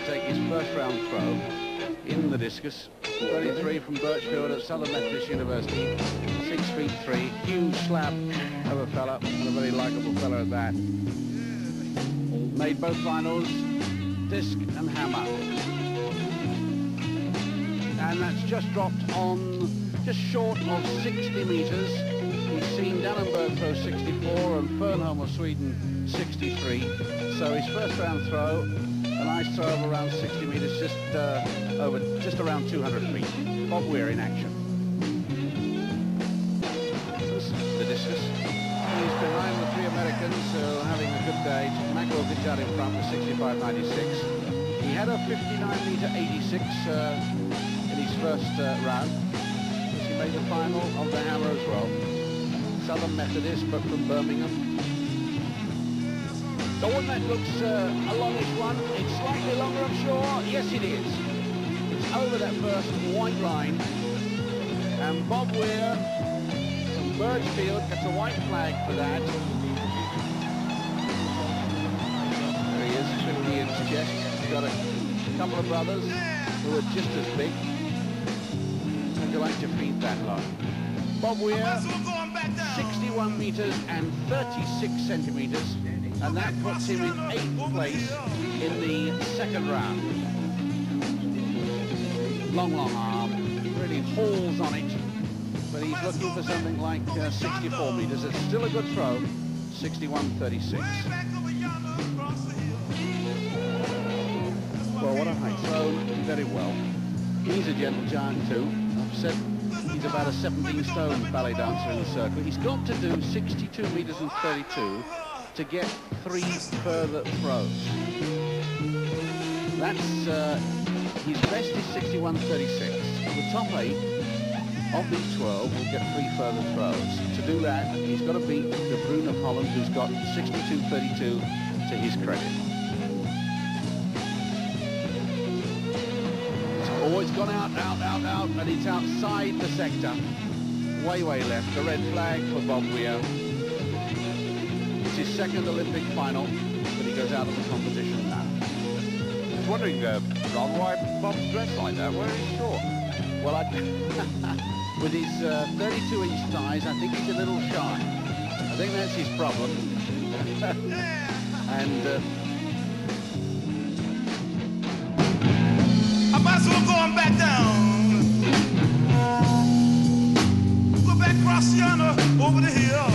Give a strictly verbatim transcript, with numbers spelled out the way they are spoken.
to take his first round throw in the discus. thirty-three from Birchfield at Southern Methodist University. Six feet three, huge slab of a fella, and a very likeable fella at that. Made both finals, disc and hammer. And that's just dropped on just short of sixty metres. He's seen Dannenberg throw sixty-four and Fernholm of Sweden sixty-three. So his first round throw, a nice throw of around sixty metres, just uh, over, just around two hundred feet. Bob Weir in action. The discus. He's behind the three Americans who are having a good day. Mackerel gets out in front with sixty-five ninety-six. He had a fifty-nine metre eighty-six uh, in his first uh, round. He made the final of the hammer as well. Southern Methodist, but from Birmingham. The one that looks uh, a longish one. It's slightly longer, I'm sure. Yes, it is. It's over that first white line. And Bob Weir from Birchfield gets a white flag for that. There he is, fifty inch chest. He's got a couple of brothers who are just as big. How'd you like to feed that lot? Bob Weir, sixty-one metres and thirty-six centimetres, and that puts him in eighth place in the second round. Long, long arm, really hauls on it, but he's looking for something like uh, sixty-four metres. It's still a good throw, sixty-one thirty-six. Well, what a height, thrown very well. He's a gentle giant too. I've said he's about a seventeen stone ballet dancer in the circle. He's got to do sixty-two metres and thirty-two to get three further throws. That's, uh, his best is sixty-one thirty-six. The top eight of these twelve will get three further throws. To do that, he's got to beat the Bruin of Holland, who's got sixty-two thirty-two to his credit. Oh, it's gone out, out, out, out, and it's outside the sector. Way, way left. The red flag for Bob Weir. It's his second Olympic final, but he goes out of the competition now. I was wondering, uh, Ron, why Bob's dressed like that? Where is he short? Well, I, with his uh, thirty-two inch thighs, I think he's a little shy. I think that's his problem. and... Uh, might as well go on back down. Go back across yonder, over the hill.